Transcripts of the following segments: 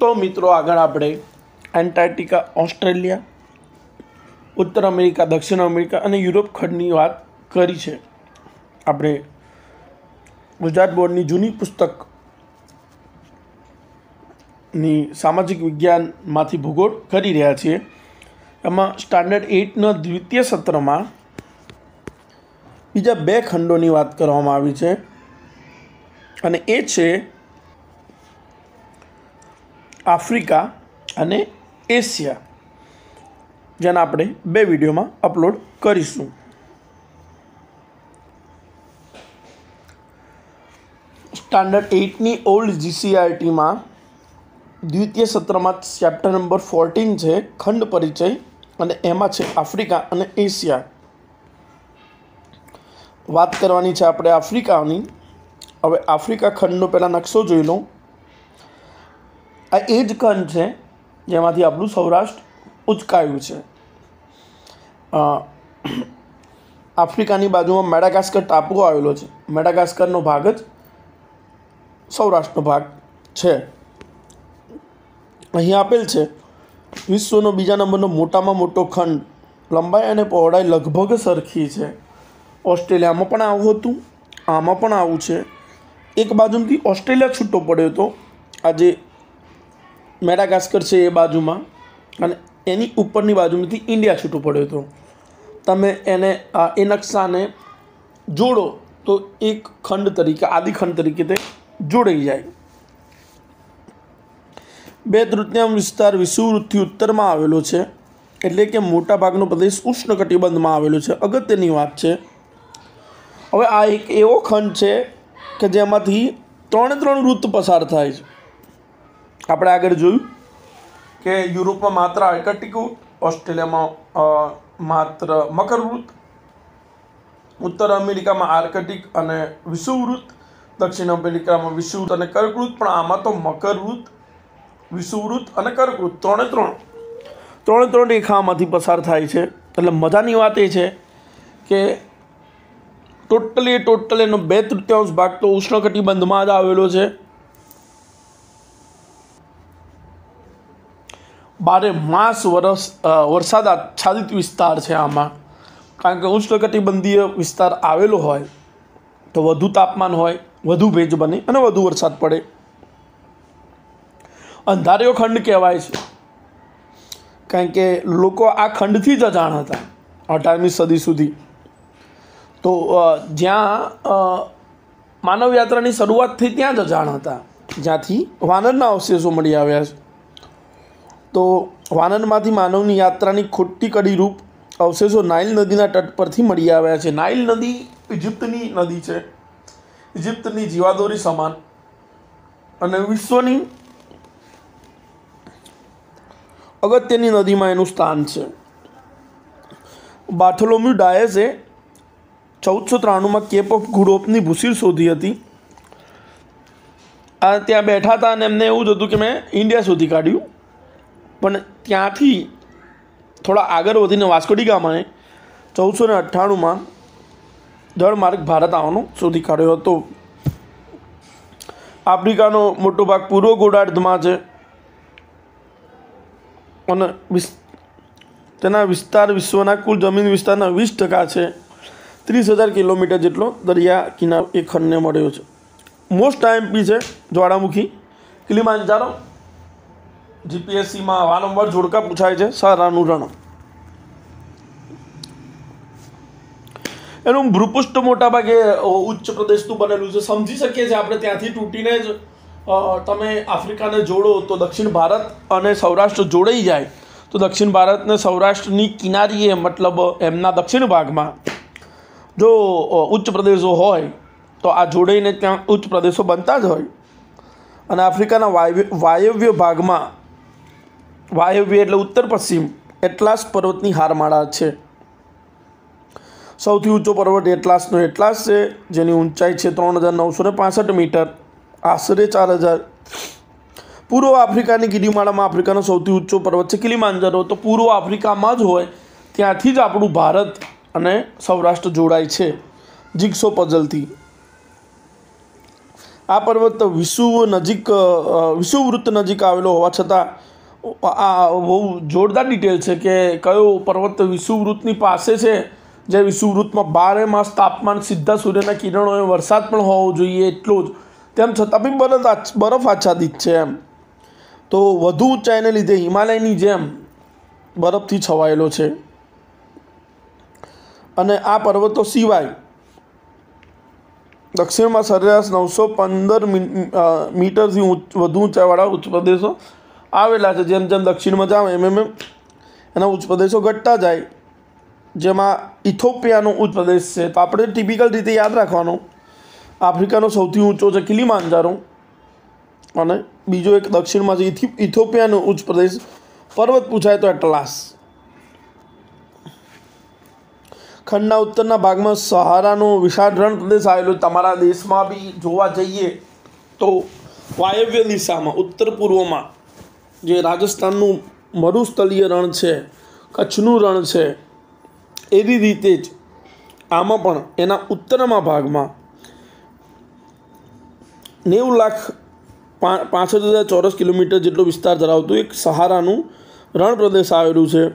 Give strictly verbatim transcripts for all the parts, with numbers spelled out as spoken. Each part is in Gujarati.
तो मित्रों आगळ आपणे एंटार्क्टिका, ऑस्ट्रेलिया, उत्तर अमेरिका, दक्षिण अमेरिका और यूरोप खंडनी बात करी है। आपणे गुजरात बोर्डनी जूनी पुस्तक नी सामाजिक विज्ञान मांथी भूगोळ करी रह्या छीए। एमां स्टांडर्ड एट ना द्वितीय सत्र में बीजा बे खंडोनी बात करवामां आवी छे अने ए छे आफ्रिका अने एशिया, जेने आपणे बे विडियो में अपलॉड करीशुं। स्टांडर्ड एट नी ओल्ड जीसीईआरटी में द्वितीय सत्र में चैप्टर नंबर फोर्टीन है खंड परिचय अने एमां छे आफ्रिका अने एशिया। बात करवानी छे आपणे आफ्रिकानी। हवे आफ्रिका खंडनो पहला नक्शो जोई लो। आ ए ज खंड है जेमांथी आपणुं सौराष्ट्र उचकायुं छे। आफ्रिकानी बाजुमां मेडागास्कर टापू आवेलो छे। मेडागास्करनो भाग ज सौराष्ट्रनो भाग छे। अहीं आपेल छे विश्वनो बीजा नंबरनो मोटामां मोटो खंड, लंबाई अने पहोळाई लगभग सरखी छे। ऑस्ट्रेलियामां पण आवुं हतुं, आमां पण आवुं छे। एक बाजुथी ऑस्ट्रेलिया छूटो पड्यो तो आज मेडागास्कर है ए बाजू में अने एनी उपरनी बाजुमांथी इंडिया छूटो पड्यो तो तमे एने ए नक्शा ने जोड़ो तो एक खंड तरीके आदि खंड तरीके ते जोड़ाई जाए। बे तृतीयांश विस्तार विषुववृत्तथी उत्तर में आवेलो छे, एटले के मोटा भागनो प्रदेश उष्णकटिबंध में आवेलो छे। अगत्यनी वात छे, हवे आ एक एवो खंड छे के जेमांथी त्रण त्रण ऋतु पसार थाय छे। आपणे आगळ जोयुं के यूरोप में मात्र आर्कटिक ऋतु, ऑस्ट्रेलिया में मात्र मकर ऋतु, उत्तर अमेरिका में आर्कटिक अने विषुववृत्त, दक्षिण अमेरिका में विषुववृत्त अने कर्कवृत्त। पण आमां तो मकर ऋतु, विषुववृत्त अने कर्कवृत्त त्रण त्रण त्रण त्रण रेखामांथी पसार थाय छे। एटले मजानी वात ए छे के टोटली टोटल एनो बे तृतीयांश भाग तो उष्णकटिबंधमां ज आवेलो छे। बारे मास वरस वरसाद आच्छादित विस्तार है आमां, कारण के उष्णकटिबंधीय विस्तार आवेलो होय तो वधु तापमान होय, वधु भेज बने अने वधु वरसाद पड़े। अंधारियो खंड कहेवाय छे कारण के लोको आ खंडथी ज अजाण हता अठारहमी सदी सुधी। तो ज्यां मानव यात्रानी शरूआत थई त्यां ज अजाण हता, ज्यांथी वानरना अवशेषो मळी आव्या छे। तो वानरमांथी मानवनी यात्रानी खोटी कड़ी रूप अवशेषो नाइल नदीना तट परथी मळी आव्या छे। नाइल नदी इजिप्तनी नदी छे, इजिप्तनी जीवादोरी समान अने विश्वनी अगत्यनी नदी में एनु स्थान है। बार्थोलोम्यू डायसे चौदह सौ त्राणु में केप ऑफ गुड होपनी भूसील शोधी थी। आ त्या बैठा था अने एमने एवुं ज हतुं कि मैं इंडिया शोधी काढ्युं, पण त्यांथी थोड़ा आगळ वधीने वास्को डी गामाए चौदह सौ अठाणु में जलमार्ग भारत आवવાનો शोधी काढ्यो हतो। आफ्रिकानो मोटो भाग पूर्व गोळार्धमां छे अने विस तेना विस्तार विश्वना कुल जमीन विस्तारना वीस टका है। तीस हज़ार किलोमीटर जेटलो दरिया किनारो ए खंडने मळ्यो छे। मोस्ट आईएमपी है ज्वालामुखी किलिमांजारो। जीपीएससी में वारंवार जोड़का पूछाय छे। सहारानुं रण एनुं भूपृष्ठ मोटा भागे उच्च प्रदेशनुं बनेલું છે। समझी सकीए छीए आपणे त्यांथी तूटीने ज तमे आफ्रिकाने जोड़ो तो दक्षिण भारत अने सौराष्ट्र जोड़ाई जाए तो दक्षिण भारत ने सौराष्ट्रनी किनारीए मतलब एमना दक्षिण भाग में जो उच्च प्रदेशों होय तो आ जोड़ाईने त्यां उच्च प्रदेशों बनता ज होय। अने आफ्रिकाना वायव्य वायव्य भाग में वायव्य एटले उत्तर पश्चिम एटलास पर्वतनी हारमाळा छे। सौथी ऊंचो पर्वत एटलासनो एटलास है, जेनी ऊंचाई है त्रण हज़ार नौ सौ पांसठ मीटर, आश्रे चार हज़ार। पूर्व आफ्रिका की गिरिमाला में आफ्रिका सौथी ऊंचो पर्वत है किलिमांजारो। तो पूर्व आफ्रिका में ज होय त्यांथी ज आपणुं भारत अने सौराष्ट्र जोड़ाय छे जिग्सो पजल थी। આ પર્વત વિષુવ નજીક વિષુવવૃત્ત નજીક આવેલો હોવા છતાં આ બહુ જોરદાર ડિટેલ છે કે કયો પર્વત વિષુવવૃત્તની પાસે છે, જે વિષુવવૃત્તમાં બારે માસ તાપમાન, સીધા સૂર્યના કિરણો, વરસાદ પણ હોવો જોઈએ એટલો જ, તેમ છતાં બી બરફ બરફ આચ્છાદિત છે એમ. તો વધુ ઊંચાઈને લીધે હિમાલયની જેમ બરફથી છવાયેલો છે. અને આ પર્વતો સિવાય દક્ષિણમાં સરેરાશ નવસો પંદર મીટરથી વધુ ઊંચાઈવાળા ઉચ્ચ પ્રદેશો આવેલા છે. જેમ જેમ દક્ષિણમાં જાવ એમ એમ એના ઉચ્ચ પ્રદેશો ઘટતા જાય, જેમાં ઇથોપિયાનો ઉચ્ચ પ્રદેશ છે. તો આપણે ટિપિકલ રીતે યાદ રાખવાનું, આફ્રિકાનો સૌથી ઊંચો છે કિલીમાંજારો, અને બીજો એક દક્ષિણમાં છે ઇથોપિયાનો ઉચ્ચ પ્રદેશ. પર્વત પૂછાય તો એટલાસ. ખંડના ઉત્તરના ભાગમાં સહારાનો વિશાળ રણ પ્રદેશ આવેલો. તમારા દેશમાં બી જોવા જઈએ તો વાયવ્ય દિશામાં ઉત્તર પૂર્વમાં જે રાજસ્થાનનું મરુસ્થલીય રણ છે, કચ્છનું રણ છે, એવી રીતે જ આમાં પણ એના ઉત્તરમાં ભાગમાં નેવું લાખ પાંસઠ હજાર ચોરસ કિલોમીટર જેટલો વિસ્તાર ધરાવતું એક સહારાનું રણ પ્રદેશ આવેલું છે.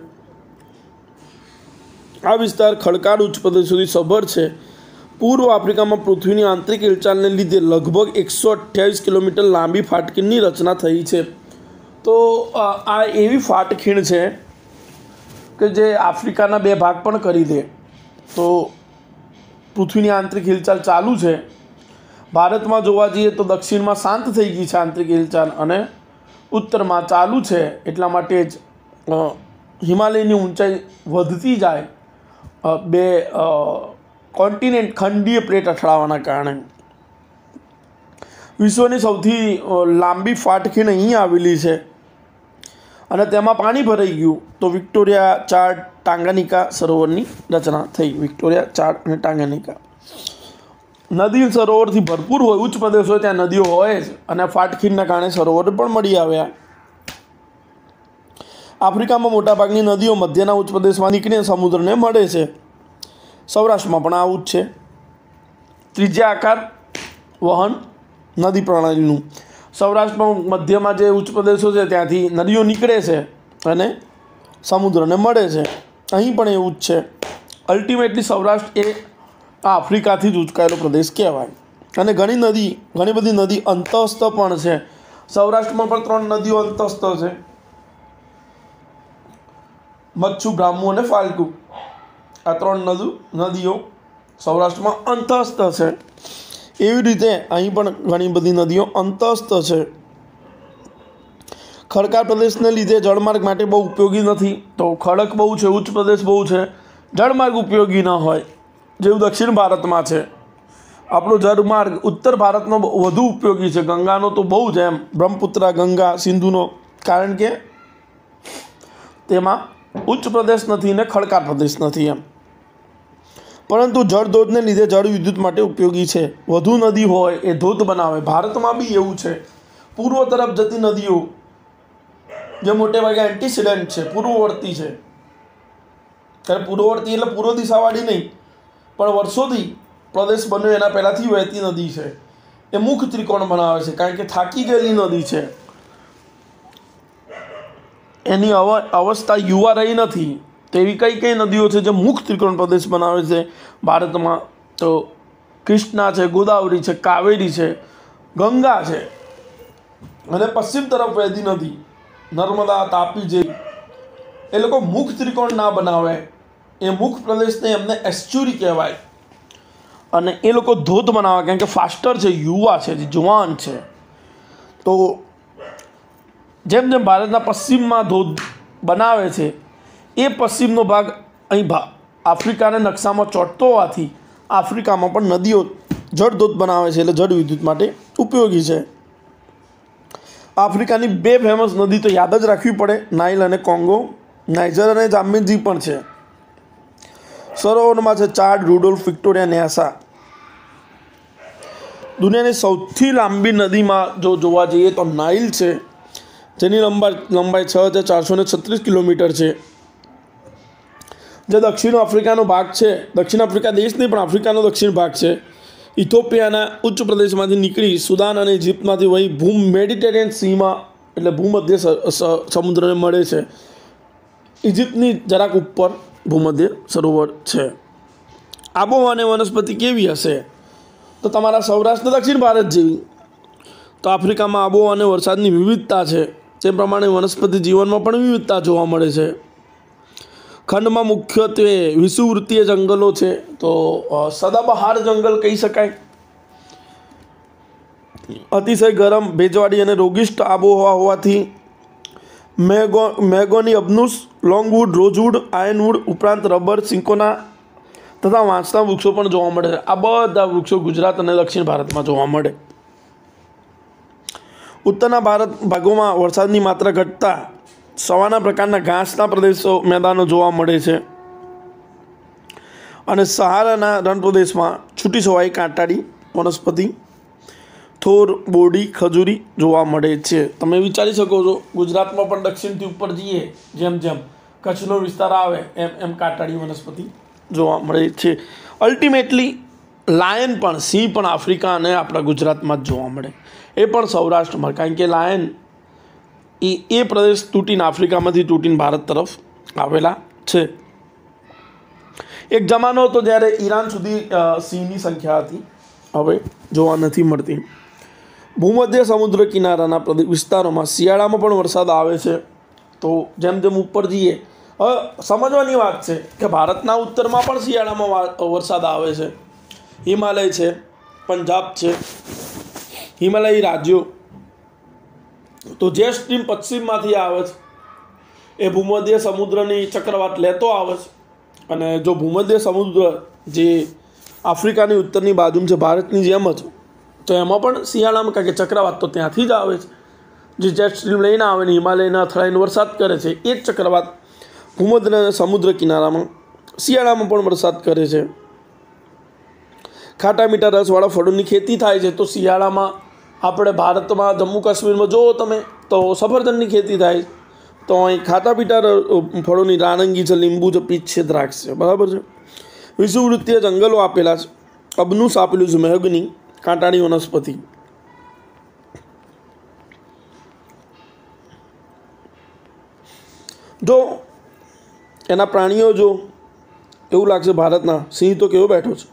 આ વિસ્તાર ખડકાળ ઉચ્ચ પ્રદેશોથી સભર છે. પૂર્વ આફ્રિકામાં પૃથ્વીની આંતરિક હિલચાલને લીધે લગભગ એકસો અઠ્યાવીસ કિલોમીટર લાંબી ફાટખીણની રચના થઈ છે. તો આ એવી ફાટખીણ છે કે જે આફ્રિકાના બે ભાગ પણ કરી દે. તો પૃથ્વીની આંતરિક હિલચાલ ચાલુ છે. ભારતમાં જોવા જઈએ તો દક્ષિણમાં શાંત થઈ ગઈ છે આંતરિક હિલચાલ, અને ઉત્તરમાં ચાલુ છે. એટલા માટે જ હિમાલયની ઊંચાઈ વધતી જાય બે કોન્ટિનેન્ટ ખંડીય પ્લેટ અથડાવાના કારણે. વિશ્વની સૌથી લાંબી ફાટખીણ અહીં આવેલી છે, અને તેમાં પાણી ભરાઈ ગયું તો વિક્ટોરિયા ચાડ ટાંગાનિકા સરોવરની રચના થઈ. વિક્ટોરિયા ચાડ અને ટાંગાનિકા નદી સરોવરથી ભરપૂર હોય, ઉચ્ચ પ્રદેશ હોય ત્યાં નદીઓ હોય જ, અને ફાટખીણના કારણે સરોવર પણ મળી આવ્યા. આફ્રિકામાં મોટાભાગની નદીઓ મધ્યના ઉચ્ચ પ્રદેશમાં નીકળીને સમુદ્રને મળે છે. સૌરાષ્ટ્રમાં પણ આવું જ છે. ત્રિજ્યા આકાર વહન નદી પ્રણાલીનું સૌરાષ્ટ્રમાં મધ્યમાં જે ઉચ્ચ પ્રદેશો છે ત્યાંથી નદીઓ નીકળે છે અને સમુદ્રને મળે છે. અહીં પણ એવું જ છે. અલ્ટિમેટલી સૌરાષ્ટ્ર એ આફ્રિકાથી જ ઉચકાયેલો પ્રદેશ કહેવાય. અને ઘણી નદી ઘણી બધી નદી અંતઃસ્થ પણ છે. સૌરાષ્ટ્રમાં પણ ત્રણ નદીઓ અંતઃસ્થ છે, મચ્છુ, બ્રાહ્મુ અને ફાલ્ગુ. આ ત્રણ નદી નદીઓ સૌરાષ્ટ્રમાં અંતઃસ્થ છે. એવી રીતે અહીં પણ ઘણી બધી નદીઓ અંતઃસ્થ છે. ખડકાળ પ્રદેશને લીધે જળમાર્ગ માટે બહુ ઉપયોગી નથી. તો ખડક બહુ છે, ઉચ્ચ પ્રદેશ બહુ છે, જળમાર્ગ ઉપયોગી ન હોય, જેવું દક્ષિણ ભારતમાં છે. આપણો જળમાર્ગ ઉત્તર ભારતનો વધુ ઉપયોગી છે. ગંગાનો તો બહુ જ, એમ બ્રહ્મપુત્રા, ગંગા, સિંધુનો, કારણ કે તેમાં ઉચ્ચ પ્રદેશ નથી ને ખડકાળ પ્રદેશ નથી એમ. પરંતુ જળધોધને લીધે જળ વિદ્યુત માટે ઉપયોગી છે. વધુ નદી હોય એ ધોધ બનાવે. ભારતમાં બી એવું છે. પૂર્વ તરફ જતી નદીઓ જે મોટે ભાગે એન્ટીસિડન્ટ છે, પૂર્વવર્તી છે. ત્યારે પૂર્વવર્તી એટલે પૂર્વ દિશાવાળી નહીં, પણ વર્ષોથી પ્રદેશ બન્યો એના પહેલાંથી વહેતી નદી છે. એ મુખ ત્રિકોણ બનાવે છે, કારણ કે થાકી ગયેલી નદી છે, એની અવ અવસ્થા યુવા રહી નથી. તેવી કઈ કઈ નદીઓ છે જે મુખ ત્રિકોણ પ્રદેશ બનાવે છે ભારતમાં? તો કૃષ્ણા છે, ગોદાવરી છે, કાવેરી છે, ગંગા છે, અને પશ્ચિમ તરફ વહેતી નદી નર્મદા, તાપી જે એ લોકો મુખ ત્રિકોણ ના બનાવે. એ મુખ પ્રદેશને એમને એસ્ચ્યુરી કહેવાય, અને એ લોકો ધોધ બનાવે, કારણ કે ફાસ્ટર છે, યુવા છે, જુવાન છે. તો જેમ જેમ ભારતના પશ્ચિમમાં ધોધ બનાવે છે, એ પશ્ચિમનો ભાગ અહીં ભા આફ્રિકાના નકશામાં ચોંટતો હોવાથી આફ્રિકામાં પણ નદીઓ જળધોધ બનાવે છે, એટલે જળ વિદ્યુત માટે ઉપયોગી છે. આફ્રિકાની બે ફેમસ નદી તો યાદ જ રાખવી પડે, નાઇલ અને કોંગો. નાઇજર અને જામ્બેજી પણ છે. સરોવરમાં છે ચાડ, રુડોલ્ફ, વિક્ટોરિયા, ન્યાસા. દુનિયાની સૌથી લાંબી નદીમાં જો જોવા જઈએ તો નાઇલ છે, જેની લંબાઈ લંબાઈ છ હજાર ચારસો ને છત્રીસ કિલોમીટર છે. જે દક્ષિણ આફ્રિકાનો ભાગ છે, દક્ષિણ આફ્રિકા દેશ નહીં પણ આફ્રિકાનો દક્ષિણ ભાગ છે, ઇથોપિયાના ઉચ્ચ પ્રદેશમાંથી નીકળી સુદાન અને ઇજિપ્તમાંથી વહી ભૂમ મેડિટેરિયન સીમાં એટલે ભૂમધ્ય સમુદ્રને મળે છે. ઇજિપ્તની જરાક ઉપર ભૂમધ્ય સરોવર છે. આબોહવા અને વનસ્પતિ કેવી હશે? તો તમારા સૌરાષ્ટ્ર દક્ષિણ ભારત જેવી. તો આફ્રિકામાં આબોહવા અને વરસાદની વિવિધતા છે, તે પ્રમાણે વનસ્પતિ જીવનમાં પણ વિવિધતા જોવા મળે છે. ખંડમાં મુખ્યત્વે વિષુવવૃત્તીય જંગલો છે. તો સદાબહાર જંગલ કહી શકાય. અતિશય ગરમ, ભેજવાળી અને રોગિષ્ટ આબોહવા હોવાથી મેગો મેગોની અબનુસ, લોંગવુડ, રોઝવુડ, આયનવુડ ઉપરાંત રબર, સિંકોના તથા વાંસના વૃક્ષો પણ જોવા મળે છે. આ બધા વૃક્ષો ગુજરાત અને દક્ષિણ ભારતમાં જોવા મળે. ઉત્તરના ભારત ભાગોમાં વરસાદની માત્રા ઘટતા સવાના પ્રકારના ઘાસના પ્રદેશો મેદાનો જોવા મળે છે અને સહારાના રણ પ્રદેશમાં છૂટી છવાઈ કાંટાળી વનસ્પતિ, થોર, બોરડી, ખજૂરી જોવા મળે છે. તમે વિચારી શકો છો, ગુજરાતમાં પણ દક્ષિણથી ઉપર જઈએ જેમ જેમ કચ્છનો વિસ્તાર આવે એમ એમ કાંટાળી વનસ્પતિ જોવા મળે છે. અલ્ટિમેટલી લાયન પણ, સિંહ પણ આફ્રિકા અને આપણા ગુજરાતમાં જ જોવા મળે, એ પણ સૌરાષ્ટ્રમાં. કારણ કે લાયન એ એ પ્રદેશ તૂટીને આફ્રિકામાંથી તૂટીને ભારત તરફ આવેલા છે. એક જમાનો હતો જ્યારે ઈરાન સુધી સિંહની સંખ્યા હતી, હવે જોવા નથી મળતી. ભૂમધ્ય સમુદ્ર કિનારાના પ્રદેશ વિસ્તારોમાં શિયાળામાં પણ વરસાદ આવે છે. તો જેમ જેમ ઉપર જઈએ, હવે સમજવાની વાત છે કે ભારતના ઉત્તરમાં પણ શિયાળામાં વરસાદ આવે છે. હિમાલય છે, પંજાબ છે, હિમાલયી રાજ્યો. તો જે સ્ટ્રીમ પશ્ચિમમાંથી આવે છે એ ભૂમધ્ય સમુદ્રની ચક્રવાત લેતો આવે છે, અને જો ભૂમધ્ય સમુદ્ર જે આફ્રિકાની ઉત્તરની બાજુ છે ભારતની જેમ જ, તો એમાં પણ શિયાળામાં કારણ કે ચક્રવાત તો ત્યાંથી જ આવે છે. જે જેટ સ્ટ્રીમ લઈને આવે ને હિમાલયના અથડાઈને વરસાદ કરે છે, એ જ ચક્રવાત ભૂમધ્ય સમુદ્ર કિનારામાં શિયાળામાં પણ વરસાદ કરે છે. ખાટા મીઠા રસવાળા ફળોની ખેતી થાય છે. તો શિયાળામાં આપણે ભારતમાં જમ્મુ કાશ્મીરમાં જુઓ તમે તો સફરજનની ખેતી થાય. તો અહીં ખાટા મીઠા ફળોની નારંગી છે, લીંબુ છે, પીચ છે, દ્રાક્ષ છે, બરાબર છે. વિષુવવૃત્તીય જંગલો આપેલા છે. અબનુસ આપેલું છે, મેહગની કાંટાળી વનસ્પતિ. જો એના પ્રાણીઓ જો એવું લાગશે ભારતના સિંહ તો કેવો બેઠો છે,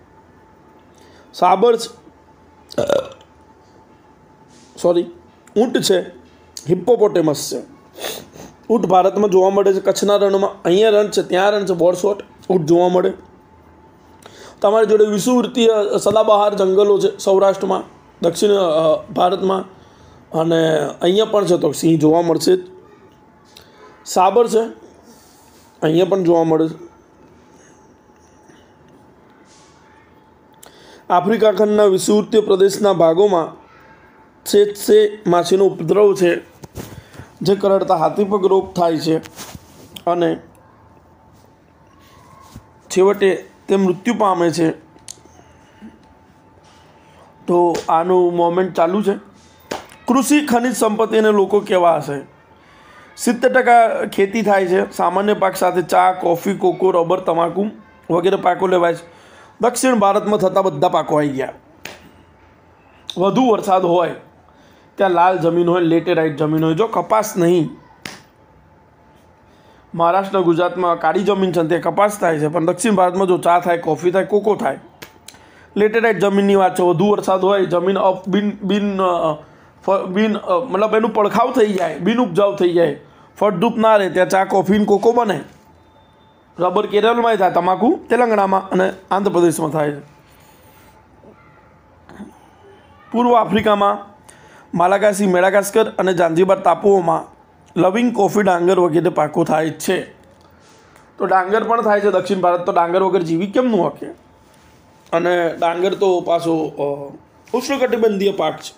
સાબર છે, સોરી ઊંટ છે, હિપ્પોપોટેમસ છે. ઊંટ ભારતમાં જોવા મળે છે, કચ્છના રણમાં. અહીંયા રણ છે, ત્યાં રણ છે, બોરસોટ ઊંટ જોવા મળે. તમારી જોડે વિષુવવૃત્તીય સદાબહાર જંગલો છે સૌરાષ્ટ્રમાં, દક્ષિણ ભારતમાં, અને અહીંયા પણ છે તો સિંહ જોવા મળશે જ. સાબર છે, અહીંયા પણ જોવા મળે છે. આફ્રિકા ખંડના વિષુવવૃત્તીય પ્રદેશના ભાગોમાં ચેચસે માછીનો ઉપદ્રવ છે, જે કરડતા હાથીપગ રોગ થાય છે અને છેવટે તે મૃત્યુ પામે છે. તો આનું મોમેન્ટ ચાલુ છે. કૃષિ ખનિજ સંપત્તિ અને લોકો કેવા હશે? સિત્તેર ટકા ખેતી થાય છે. સામાન્ય પાક સાથે ચા, કોફી, કોકો, રબર, તમાકુ વગેરે પાકો લેવાય છે. દક્ષિણ ભારતમાં થતા બધા પાકો આવી ગયા. વધુ વરસાદ હોય ત્યાં લાલ જમીન હોય, લેટેરાઇટ જમીન હોય. જો કપાસ નહીં, મહારાષ્ટ્ર ગુજરાતમાં કાળી જમીન છે ત્યાં કપાસ થાય છે, પણ દક્ષિણ ભારતમાં જો ચા થાય, કોફી થાય, કોકો થાય. લેટેરાઇટ જમીનની વાત છે. વધુ વરસાદ હોય, જમીન અપ બિન બિન બિન મતલબ એનું પડખાવ થઈ જાય, બિન ઉપજાઉ થઈ જાય, ફળદ્રુપ ના રહે, ત્યાં ચા, કોફી ને કોકો બને. રબર કેરળમાં થાય, તમાકુ તેલંગાણામાં અને આંધ્રપ્રદેશમાં થાય છે. પૂર્વ આફ્રિકામાં માલાગાસી, મેડાગાસ્કર અને ઝાંઝીબાર ટાપુઓમાં લવિંગ, કોફી, ડાંગર વગેરે પાકો થાય છે. તો ડાંગર પણ થાય છે દક્ષિણ ભારત. તો ડાંગર વગર જીવી કેમનું હકે? અને ડાંગર તો પાછો ઉષ્ણકટિબંધીય પાક છે,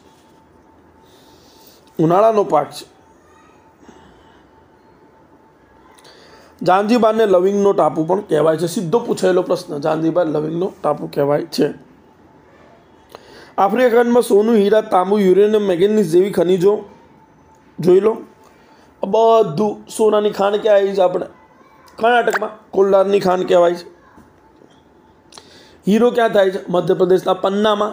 ઉનાળાનો પાક છે. ઝાંઝીબારને લવિંગનો ટાપુ પણ કહેવાય છે. સીધો પૂછાયેલો પ્રશ્ન, ઝાંઝીબાર લવિંગનો ટાપુ કહેવાય છે. આફ્રિકા ખંડમાં સોનું, હીરા, તાંબુ, યુરેનિયમ, મેંગેનીઝ જેવી ખનિજો જોઈ લો. બધું સોનાની ખાણ ક્યાં આવી છે? આપણે કર્ણાટકમાં કોલારની ખાણ કહેવાય છે. હીરો ક્યાં થાય છે? મધ્યપ્રદેશના પન્નામાં.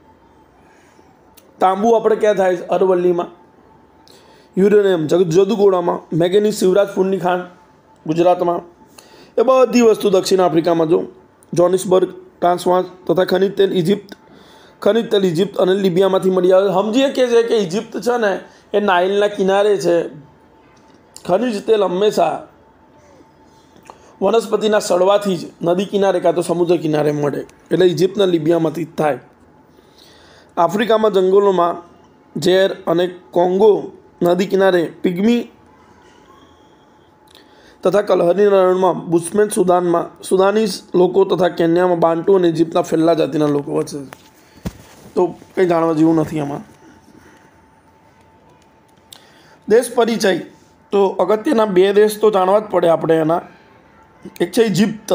તાંબુ આપણે ક્યાં થાય છે? અરવલ્લીમાં. યુરેનિયમ જદુગોડામાં. મેંગેનીઝ શિવરાજપુરની ખાણ ગુજરાતમાં. એ બધી વસ્તુ દક્ષિણ આફ્રિકામાં. જો જોનિસબર્ગ, ટ્રાન્સવાલ તથા ખનિજ તેલ ઇજિપ્ત ખનિજ તેલ ઇજિપ્ત અને લિબિયામાંથી મળી આવે. સમજીએ કે છે કે ઇજિપ્ત છે ને એ નાઇલના કિનારે છે. ખનિજ તેલ હંમેશા વનસ્પતિના સડવાથી જ નદી કિનારે કાં તો સમુદ્ર કિનારે મળે, એટલે ઇજિપ્તના લિબિયામાંથી થાય. આફ્રિકામાં જંગલોમાં ઝેર અને કોંગો નદી કિનારે પિગ્મી તથા કલહરી રણમાં બુશમેન, સુદાનમાં સુદાનીઝ લોકો તથા કેન્યામાં બાન્ટુ અને ઇજિપ્તના ફેલ્લા જાતિના લોકો વચ્ચે. તો કંઈ જાણવા જેવું નથી આમાં. દેશ પરિચય તો અગત્યના બે દેશ તો જાણવા જ પડે આપણે એના. એક છે ઇજિપ્ત.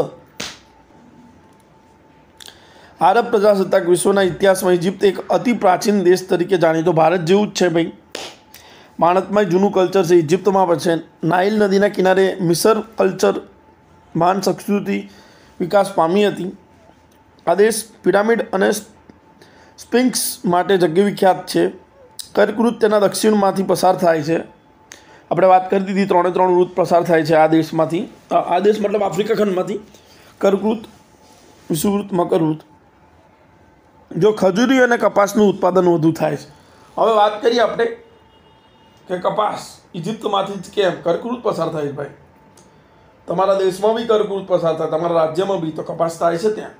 આરબ પ્રજાસત્તાક વિશ્વના ઇતિહાસમાં ઇજિપ્ત એક અતિ પ્રાચીન દેશ તરીકે જાણીતો. ભારત જેવું જ છે ભાઈ. ભારતમાં જૂનું કલ્ચર છે, ઇજિપ્તમાં પણ છે. નાઇલ નદીના કિનારે મિસર કલ્ચર મહાન સંસ્કૃતિ વિકાસ પામી હતી. આ દેશ પિરામિડ અને સ્પિંક્સ માટે જગ્યા વિખ્યાત છે. કર્કવૃત તેના દક્ષિણમાંથી પસાર થાય છે. આપણે વાત કરી દીધી, ત્રણે ત્રણ વૃત્ત પસાર થાય છે આ દેશમાંથી. આ દેશ મતલબ આફ્રિકા ખંડમાંથી. કર્કવૃત, વિષુવવૃત્ત, મકરવૃત્ત. જો ખજૂરી અને કપાસનું ઉત્પાદન વધુ થાય છે. હવે વાત કરીએ આપણે કે કપાસ ઇજિપ્તમાંથી જ કેમ કર્કવૃત પસાર થાય ભાઈ. તમારા દેશમાં બી કર્કવૃત પસાર થાય, તમારા રાજ્યમાં બી તો કપાસ થાય છે ત્યાં.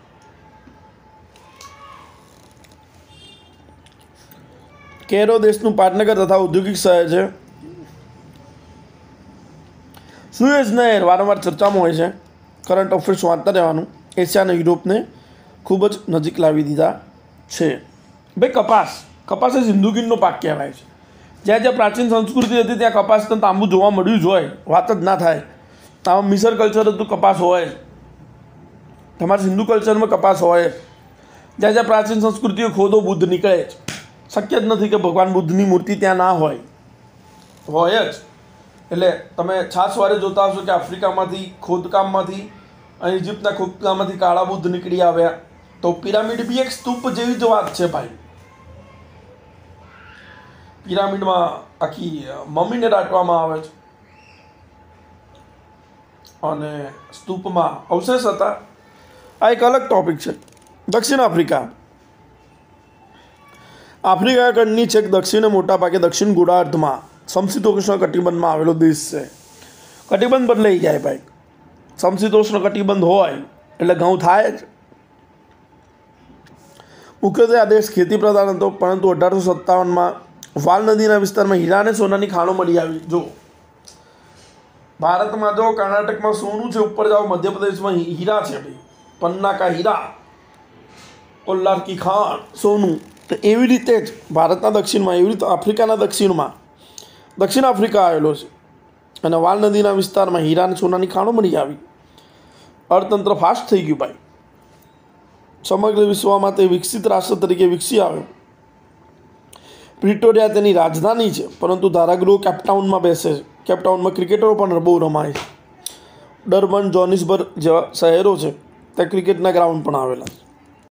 કેરો દેશનું પાટનગર તથા ઔદ્યોગિક શહેર છે. સુએઝ નહેર વારંવાર ચર્ચામાં હોય છે. કરંટ અફેર્સ વાંચતા રહેવાનું. એશિયા અને યુરોપને ખૂબ જ નજીક લાવી દીધા છે. ભાઈ કપાસ કપાસ એ સિંધુકીનનો પાક કહેવાય છે. જ્યાં જ્યાં પ્રાચીન સંસ્કૃતિ હતી ત્યાં કપાસનું તાંબુ જોવા મળ્યું જ હોય, વાત જ ના થાય. આમાં મિસર કલ્ચર હતું, કપાસ હોય. તમારા સિંધુ કલ્ચરમાં કપાસ હોય. જ્યાં જ્યાં પ્રાચીન સંસ્કૃતિઓ ખોદો બુદ્ધ નીકળે જ. શક્ય જ નથી કે ભગવાન બુદ્ધની મૂર્તિ ત્યાં ના હોય, હોય જ. એટલે તમે છાસવારે જોતા હશો કે આફ્રિકામાંથી ખોદકામમાંથી અને ઇજિપ્તના ખોદકામમાંથી કાળા બુદ્ધ નીકળી આવ્યા. તો પિરામિડ બી એક સ્તૂપ જેવી જ વાત છે ભાઈ. પિરામિડમાં આખી મમ્મીને દાટવામાં આવે છે અને સ્તૂપમાં અવશેષ હતા. આ એક અલગ ટોપિક છે. દક્ષિણ આફ્રિકા આફ્રિકા ખંડની છેક દક્ષિણે મોટાભાગે દક્ષિણ ગોળાર્ધમાં સમશીતોષ્ણ કટિબંધમાં આવેલો દેશ છે. કટિબંધ બદલાઈ જાય ભાઈ. સમશીતોષ્ણ કટિબંધ હોય એટલે ઘઉં થાય જ. મુખ્યત્વે આ દેશ ખેતી પ્રધાન હતો, પરંતુ અઢારસો સત્તાવનમાં વાલ નદીના વિસ્તારમાં હીરા અને સોનાની ખાણો મળી આવી. જો ભારતમાં જો કર્ણાટકમાં સોનું છે, ઉપર જાઓ મધ્યપ્રદેશમાં હીરા છે ભાઈ. પન્ના કા હીરા, કોલ્લાર કી ખાણ, સોનું. તો એવી રીતે જ ભારતના દક્ષિણમાં, એવી રીતે આફ્રિકાના દક્ષિણમાં દક્ષિણ આફ્રિકા આવેલો છે અને વાલ નદીના વિસ્તારમાં હીરા અને સોનાની ખાણો મળી આવી. અર્થતંત્ર ફાસ્ટ થઈ ગયું ભાઈ. સમગ્ર વિશ્વમાં તે વિકસિત રાષ્ટ્ર તરીકે વિકસી આવ્યો. પ્રિટોરિયા તેની રાજધાની છે, પરંતુ ધારાગૃહો કેપટાઉનમાં બેસે છે. કેપટાઉનમાં ક્રિકેટરો પણ બહુ રમાય છે. ડરબન, જોનિસબર્ગ જેવા શહેરો છે ત્યાં ક્રિકેટના ગ્રાઉન્ડ પણ આવેલા છે.